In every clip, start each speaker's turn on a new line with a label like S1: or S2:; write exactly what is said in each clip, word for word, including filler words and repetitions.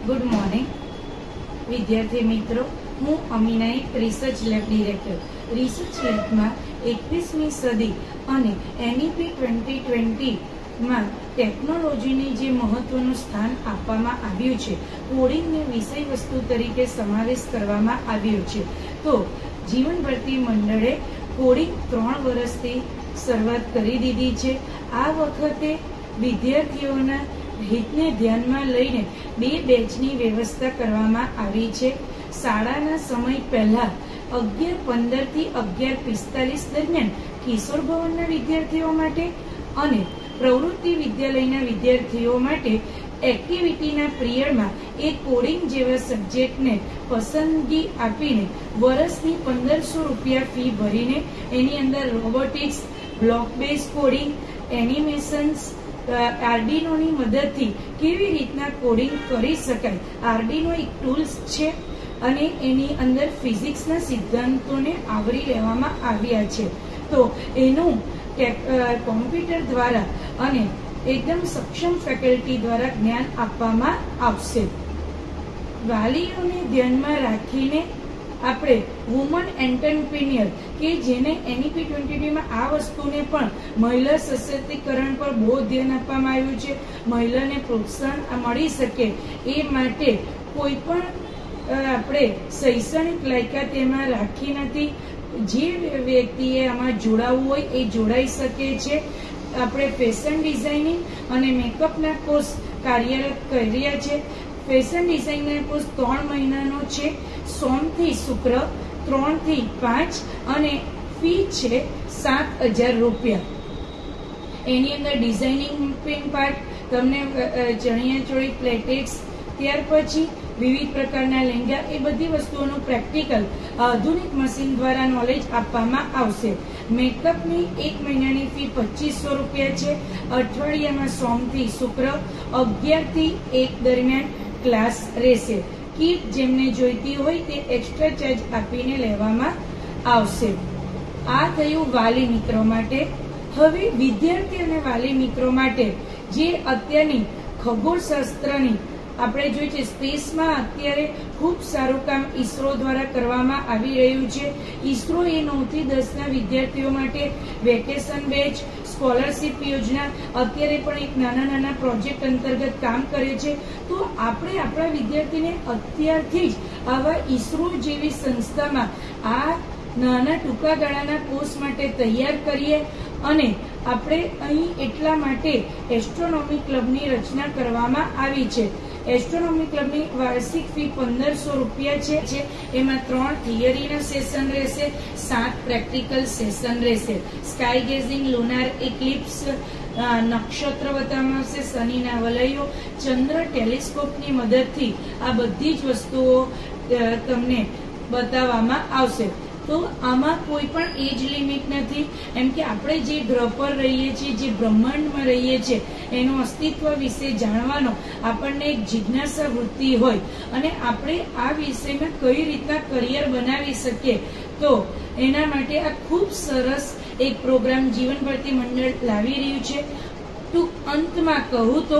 S1: Good morning વિદ્યાર્થી મિત્રો, હું અમીનાઈ રિસર્ચ લેબ ડિરેક્ટર. રિસર્ચ લેબમાં એકવીસમી સદી અને એનઈપી ટ્વેન્ટી ટ્વેન્ટીમાં ટેકનોલોજીને જે મહત્વનું સ્થાન આપવામાં આવ્યું છે, કોડિંગને વિષય વસ્તુ તરીકે સમાવેશ કરવામાં આવ્યો છે. તો જીવન ભરતી મંડળે કોડિંગ ત્રણ વર્ષથી શરૂઆત કરી દીધી છે. આ વખતે વિદ્યાર્થીઓના હિતને ધ્યાનમાં લઈને બે બેચની વ્યવસ્થા કરવામાં આવી છે. શાળાના સમય પહેલા અગિયાર પંદર થી અગિયાર પિસ્તાલીસ દરમિયાન કિશોર ભવનના વિદ્યાર્થીઓ માટે અને પ્રવૃત્તિ વિદ્યાલયના વિદ્યાર્થીઓ માટે એક્ટિવિટીના પિરિયડમાં એક કોડિંગ જેવા સબ્જેક્ટને પસંદગી આપીને વર્ષની પંદરસો રૂપિયા ફી ભરીને એની અંદર robotics, block base coding, animations, આર્ડિનોની મદદથી કેવી રીતના કોડિંગ કરી શકાય. આર્ડિનો એક ટૂલ્સ છે અને એની અંદર ફિઝિક્સના સિદ્ધાંતોને આવરી લેવામાં આવ્યા છે. તો એનું કોમ્પ્યુટર દ્વારા અને એકદમ સક્ષમ ફેકલ્ટી દ્વારા જ્ઞાન આપવામાં આવશે. વાલીઓને ધ્યાનમાં રાખીને આપણે વુમન એન્ટરપ્રિન્યોર કે જેને એનઈપી ટ્વેન્ટી માં આ વસ્તુને પણ મહિલા સશક્તિકરણ પર બહુ ધ્યાન આપવામાં આવ્યું છે. મહિલાને પ્રોત્સાહન મળી શકે એ માટે કોઈ પણ આપણે શૈક્ષણિક લાયકાત એમાં રાખી નથી. જે વ્યક્તિએ આમાં જોડાવવું હોય એ જોડાઈ શકે છે. આપણે ફેશન ડિઝાઇનિંગ અને મેકઅપના કોર્સ કાર્યરત કર્યા છે. ફેશન ડિઝાઇનના કોર્સ ત્રણ મહિનાનો છે, સોમથી શુક્ર, ત્રણ થી પાંચ, અને ફી છે સાત હજાર રૂપિયા. એની અંદર ડિઝાઇનિંગ પાર્ટ તમને ચણિયા ચોળી, પ્લેટેક્સ, ત્યાર પછી વિવિધ પ્રકારના લહેંગા, એ બધી વસ્તુઓનું પ્રેક્ટિકલ આધુનિક મશીન દ્વારા નોલેજ આપવામાં આવશે. મેકઅપની એક મહિનાની ફી પચીસો રૂપિયા છે. અઠવાડિયામાં સોમથી શુક્ર અગિયાર થી એક દરમિયાન ક્લાસ રહેશે. કીટ જેમને જોઈતી હોય તે એક્સ્ટ્રા ચાર્જ આપીને લેવામાં આવશે. આ થયું વાલી મિત્રો માટે. હવે વિદ્યાર્થી અને વાલી મિત્રો માટે જે અત્યારની ખગોળશાસ્ત્રની આપણે જોઈએ છે, સ્પેસમાં અત્યારે ખૂબ સારું કામ ઈસરો દ્વારા કરવામાં આવી રહ્યું છે. ઈસરો એ નવ થી દસ ના વિદ્યાર્થીઓ માટે વેકેશન બેચ, સ્કોલરશીપ યોજના અત્યારે પણ એક નાના નાના પ્રોજેક્ટ અંતર્ગત કામ કરે છે. તો આપણે આપણા વિદ્યાર્થીને અત્યારથી જ આવા ઈસરો જેવી સંસ્થામાં આ નાના ટૂંકા ગાળાના કોર્સ માટે તૈયાર કરીએ. અને આપણે અહીં એટલા માટે એસ્ટ્રોનોમી ક્લબની રચના કરવામાં આવી છે. એસ્ટ્રોનોમી ક્લબની વાર્ષિક ફી પંદરસો રૂપિયા છે. એમાં ત્રણ થિયરીના સેશન રહેશે, સાત પ્રેક્ટિકલ સેશન રહેશે. સ્કાય ગેઝિંગ, લુનાર એક્લિપ્સ, નક્ષત્ર બતાવવામાં આવશે, શનિના વલયો, ચંદ્ર ટેલિસ્કોપની મદદથી આ બધી જ વસ્તુઓ તમને બતાવવામાં આવશે. તો આમાં કોઈ પણ એજ લિમિટ નથી, એમ કે આપણે જે ગ્રહ પર રહીએ છીએ, જે બ્રહ્માંડમાં રહીએ છીએ, એનું અસ્તિત્વ વિશે જાણવાનો આપણને એક જિજ્ઞાસા વૃત્તિ હોય અને આપણે આ વિષયમાં કઈ રીતના કરિયર બનાવી શકીએ, તો એના માટે આ ખૂબ સરસ એક પ્રોગ્રામ જીવન ભરતી મંડળ લાવી રહ્યું છે. ટૂંક અંતમાં કહું તો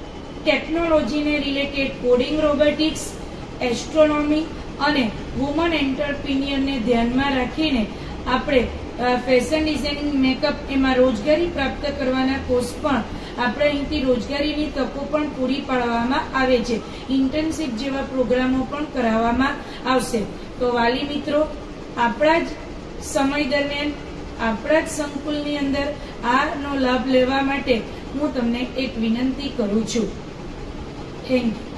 S1: ટેકનોલોજીને રિલેટેડ કોડિંગ, રોબોટિક્સ, એસ્ટ્રોનોમી અને વુમન એન્ટરપ્રિન્યોરને ધ્યાનમાં રાખીને આપણે ફેશન ડિઝાઇનિંગ, મેકઅપ, એમાં રોજગારી પ્રાપ્ત કરવાના કોર્સ પણ આપણે અહીંથી રોજગારીની તકો પણ પૂરી પાડવામાં આવે છે. ઇન્ટર્નશીપ જેવા પ્રોગ્રામો પણ કરાવવામાં આવશે. તો વાલી મિત્રો, આપણા જ સમય દરમિયાન આપણા જ સંકુલની અંદર આનો લાભ લેવા માટે હું તમને એક વિનંતી કરું છું. Thank you.